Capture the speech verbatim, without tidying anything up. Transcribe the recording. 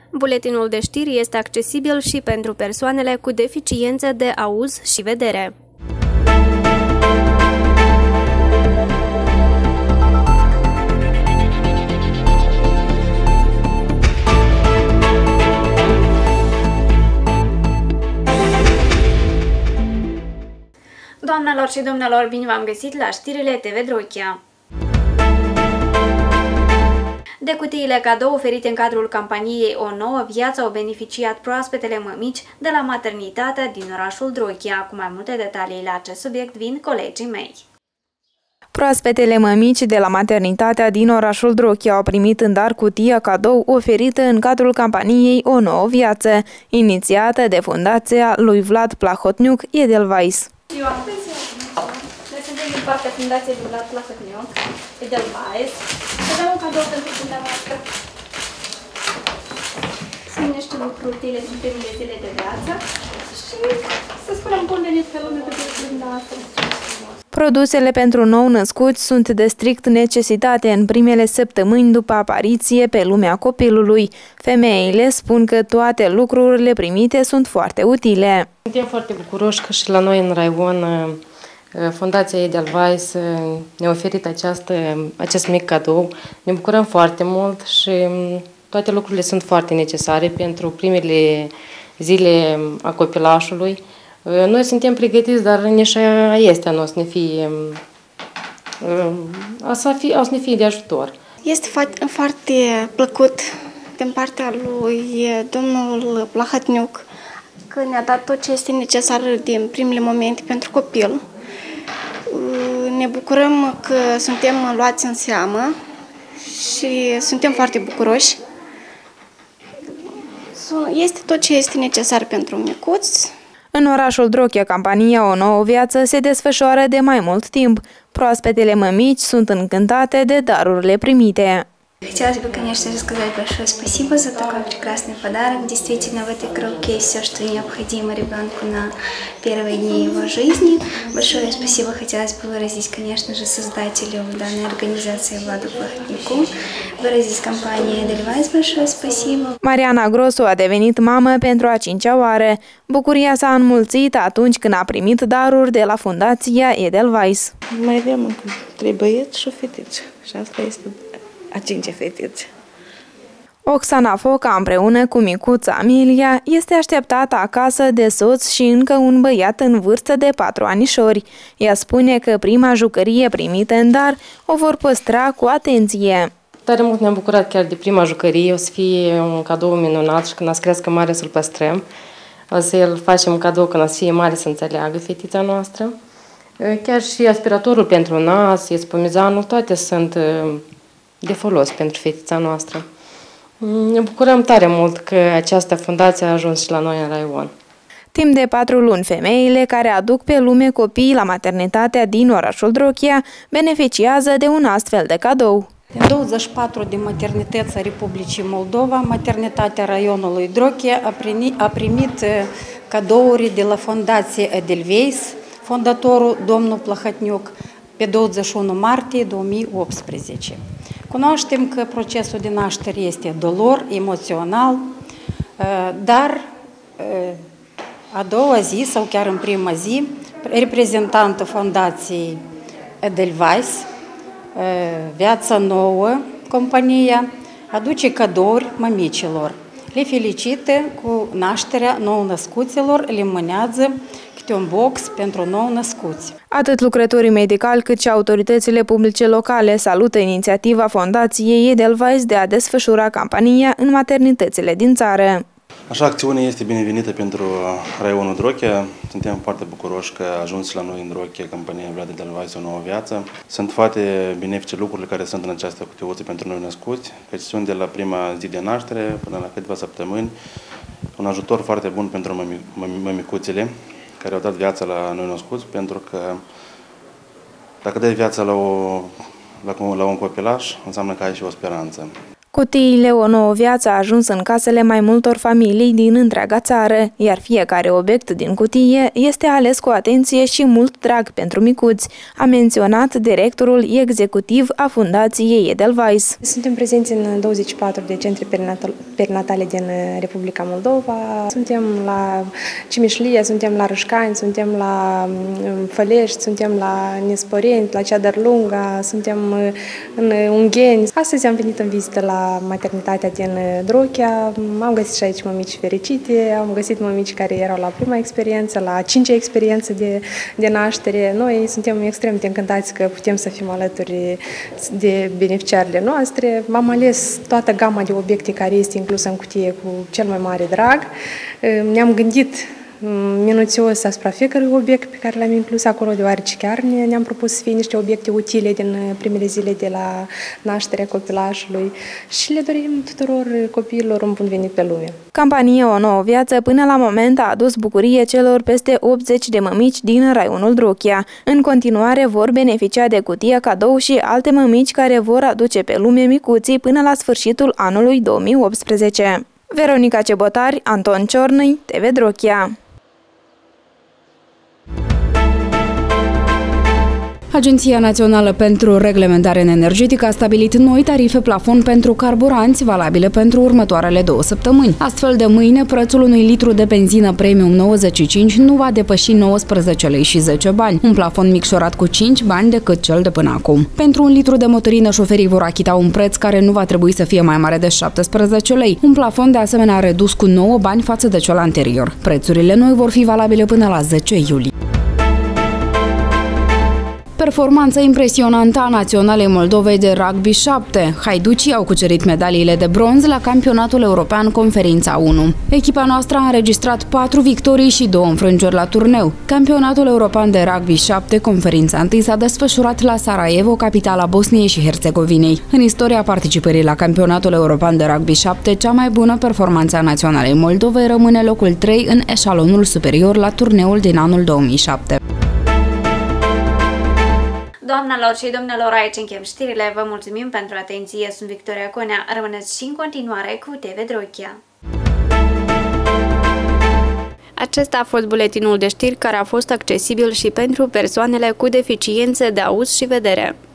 Buletinul de știri este accesibil și pentru persoanele cu deficiențe de auz și vedere. Doamnelor și domnilor, bine v-am găsit la știrile T V Drochia. De cutiile cadou oferite în cadrul campaniei O Nouă Viață au beneficiat proaspetele mămici de la maternitatea din orașul Drochia. Cu mai multe detalii la acest subiect vin colegii mei. Proaspetele mămici de la maternitatea din orașul Drochia au primit în dar cutia cadou oferită în cadrul campaniei O Nouă Viață, inițiată de fundația lui Vlad Plahotniuc Edelweiss. Noi suntem din partea fundației lui Vlad Plahotniuc Edelweiss. Să dăm un cadou pentru dumneavoastră. Sunt niște lucruri utile din primele zile de viață și să spunem bun venit pe lume pe dumneavoastră. Produsele pentru nou-născuți sunt de strict necesitate în primele săptămâni după apariție pe lumea copilului. Femeile spun că toate lucrurile primite sunt foarte utile. Suntem foarte bucuroși că și la noi în raion Fundația Edelweiss ne-a oferit această, acest mic cadou. Ne bucurăm foarte mult și toate lucrurile sunt foarte necesare pentru primele zile a copilașului. Noi suntem pregătiți, dar nici este a să ne fie, a să, fie, a să ne fie de ajutor. Este foarte plăcut din partea lui domnul Plahotniuc că ne-a dat tot ce este necesar din primele momente pentru copil. Ne bucurăm că suntem luați în seamă și suntem foarte bucuroși. Este tot ce este necesar pentru micuți. În orașul Drochia, campania O Nouă Viață se desfășoară de mai mult timp. Proaspetele mămici sunt încântate de darurile primite. Хотелось бы, конечно же, сказать большое спасибо за такой прекрасный подарок. Действительно, в этой коробке есть все, что необходимо ребенку на первые дни его жизни. Большое спасибо хотелось бы выразить, конечно же, создателю данной организации Владу Плахотниуку, выразить компании Edelweiss большое спасибо. Mariana Grosu a devenit mamă pentru a cincea oară. Bucuria s-a înmulțit atunci când a primit daruri de la fundația Edelweiss. Mai avem încă trei băieți și o fetiță și asta este a cincea fetiță. Oxana Foca, împreună cu micuța Amelia, este așteptată acasă de soț și încă un băiat în vârstă de patru anișori. Ea spune că prima jucărie primită în dar o vor păstra cu atenție. Tare mult ne-am bucurat chiar de prima jucărie, o să fie un cadou minunat și când o să crească mare să-l păstrăm. O să-l facem cadou când o să fie mare să înțeleagă fetița noastră. Chiar și aspiratorul pentru nas, spumizanul, toate sunt de folos pentru fetița noastră. Ne bucurăm tare mult că această fundație a ajuns și la noi în raion. Timp de patru luni, femeile care aduc pe lume copii la maternitatea din orașul Drochia beneficiază de un astfel de cadou. Din douăzeci și patru de maternități a Republicii Moldova, maternitatea raionului Drochia a primit, a primit cadouri de la Fundația Edelweiss, fondatorul domnul Plahotniuc, pe douăzeci și unu martie două mii optsprezece. Cunoaștem că procesul de naștere este dolor, emoțional, dar a doua zi sau chiar în prima zi, reprezentantul Fundației Edelweiss, Viața Nouă, compania, aduce cadouri mămicilor. Le felicită cu nașterea nou-născuților, le mânează un box pentru nou-născuți. Atât lucrătorii medicali cât și autoritățile publice locale salută inițiativa Fundației Edelweiss de a desfășura campania în maternitățile din țară. Așa, acțiunea este binevenită pentru raionul Drochia. Suntem foarte bucuroși că a ajuns la noi în Drochia campania Vlad Edelweiss O Nouă Viață. Sunt foarte benefice lucrurile care sunt în această cutiuță pentru noi născuți, căci sunt de la prima zi de naștere până la câteva săptămâni. Un ajutor foarte bun pentru mămicuțele care au dat viața la noi născuți, pentru că dacă dai viața la, o, la, la un copilaș, înseamnă că ai și o speranță. Cutiile O Nouă Viață a ajuns în casele mai multor familii din întreaga țară, iar fiecare obiect din cutie este ales cu atenție și mult drag pentru micuți, a menționat directorul executiv a Fundației Edelweiss. Suntem prezenți în douăzeci și patru de centre perinatale din Republica Moldova. Suntem la Cimișlia, suntem la Râșcani, suntem la Fălești, suntem la Nisporeni, la Ceadărlunga, suntem în Ungheni. Astăzi am venit în vizită la maternitatea din Drochea. Am găsit și aici mămici fericite, am găsit mămici care erau la prima experiență, la a cincea experiență de, de naștere. Noi suntem extrem de încântați că putem să fim alături de beneficiarile noastre. Am ales toată gama de obiecte care este inclusă în cutie cu cel mai mare drag. Ne-am gândit minuțios asupra fiecărui obiect pe care l-am inclus acolo, deoarece chiar ne, ne-am propus să fie niște obiecte utile din primele zile de la nașterea copilașului și le dorim tuturor copiilor un bun venit pe lume. Campania O Nouă Viață până la moment a adus bucurie celor peste optzeci de mămici din raionul Drochea. În continuare vor beneficia de cutie cadou și alte mămici care vor aduce pe lume micuții până la sfârșitul anului două mii optsprezece. Veronica Cebotari, Anton Ciornăi, T V Drochea. Agenția Națională pentru Reglementare Energetică a stabilit noi tarife plafon pentru carburanți valabile pentru următoarele două săptămâni. Astfel, de mâine, prețul unui litru de benzină premium nouăzeci și cinci nu va depăși nouăsprezece lei și zece bani, un plafon micșorat cu cinci bani decât cel de până acum. Pentru un litru de motorină, șoferii vor achita un preț care nu va trebui să fie mai mare de șaptesprezece lei, un plafon de asemenea redus cu nouă bani față de cel anterior. Prețurile noi vor fi valabile până la zece iulie. Performanța impresionantă a Naționalei Moldovei de Rugby șapte. Haiducii au cucerit medaliile de bronz la Campionatul European Conferința unu. Echipa noastră a înregistrat patru victorii și două înfrângeri la turneu. Campionatul European de Rugby șapte, Conferința unu, s-a desfășurat la Sarajevo, capitala Bosniei și Herțegovinei. În istoria participării la Campionatul European de Rugby șapte, cea mai bună performanță a Naționalei Moldovei rămâne locul trei în eșalonul superior la turneul din anul două mii șapte. Doamnelor și domnilor, aici închem știrile. Vă mulțumim pentru atenție. Sunt Victoria Conea. Rămâneți și în continuare cu T V Drochea. Acesta a fost buletinul de știri care a fost accesibil și pentru persoanele cu deficiențe de auz și vedere.